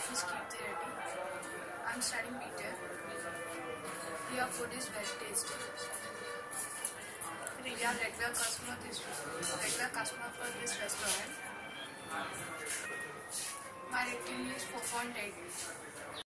is Kirti Reddy. I am studying BTech. Here food is very tasty. We are regular customer for this restaurant. My rating is 4.8.